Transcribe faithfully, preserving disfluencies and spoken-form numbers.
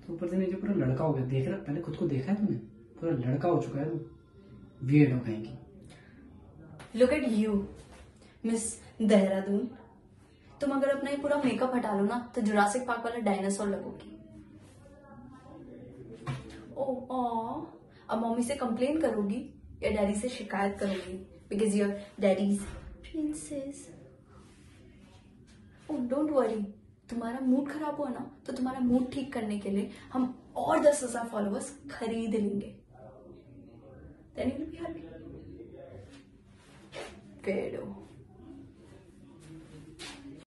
तो ऊपर से नीचे पूरा लड़का हो गया। देख रहा, पहले खुद को देखा है तूने? पूरा लड़का हो चुका है तू। वियर्ड हो कहेंगी। Look at you miss Dehradun. तुम अगर अपना ये पूरा मेकअप हटा लो ना तो जुरासिक पार्क वाला डायनासोर लगोगी। ओ ओ अब मम्मी से कंप्लेन करोगी या डैडी से शिकायत करोगी because your daddy's princess. Oh don't worry, तुम्हारा मूड खराब हुआ ना तो तुम्हारा मूड ठीक करने के लिए हम और दस हजार फॉलोअर्स खरीद लेंगे। Then you'll be happy. पेड़ो